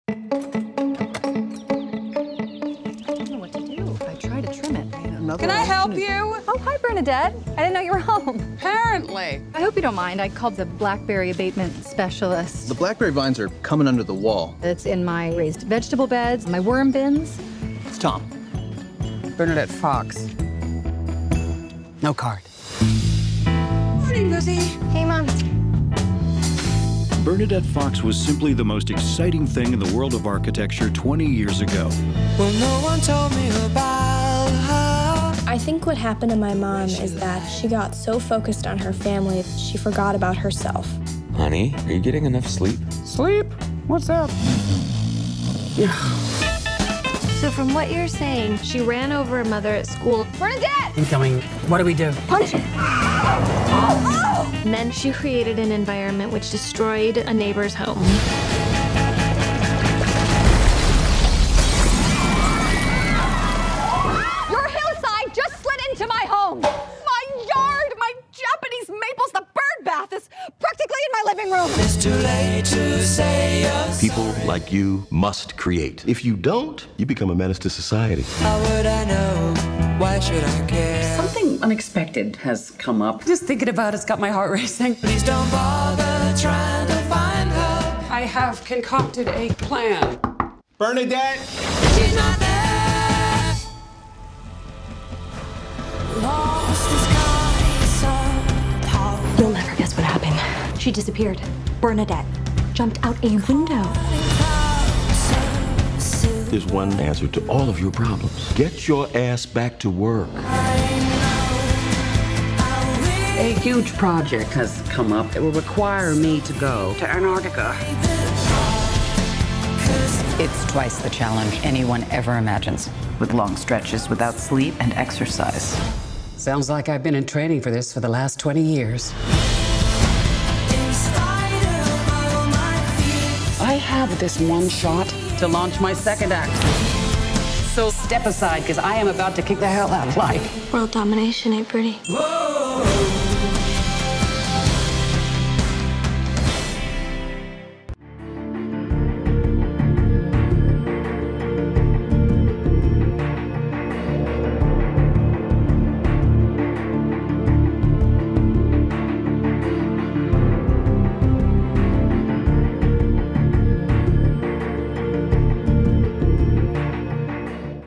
I don't know what to do. I try to trim it. Can I help you? Oh, hi, Bernadette. I didn't know you were home. Apparently. I hope you don't mind. I called the blackberry abatement specialist. The blackberry vines are coming under the wall. It's in my raised vegetable beds, my worm bins. It's Tom. Bernadette Fox. No card. Morning, Lizzie. Hey, Mom. Bernadette Fox was simply the most exciting thing in the world of architecture 20 years ago. Well, no one told me about her. I think what happened to my mom is that she got so focused on her family, she forgot about herself. Honey, are you getting enough sleep? Sleep? What's that? So from what you're saying, she ran over her mother at school. Bernadette! Incoming. What do we do? Punch it! And then she created an environment which destroyed a neighbor's home. Your hillside just slid into my home. My yard, my Japanese maples, the bird bath is practically in my living room. It's too late to say you're People like you must create. If you don't, you become a menace to society. How would I know? Why should I care? Something unexpected has come up. Just thinking about it's got my heart racing. Please don't bother trying to find her. I have concocted a plan. Bernadette! She's not there. Lost the sky so tall. You'll never guess what happened. She disappeared. Bernadette jumped out a window. There's one answer to all of your problems. Get your ass back to work. A huge project has come up. It will require me to go to Antarctica. It's twice the challenge anyone ever imagines, with long stretches without sleep and exercise. Sounds like I've been in training for this for the last 20 years. I have this one shot to launch my second act. So step aside, because I am about to kick the hell out of life. World domination ain't pretty. Whoa.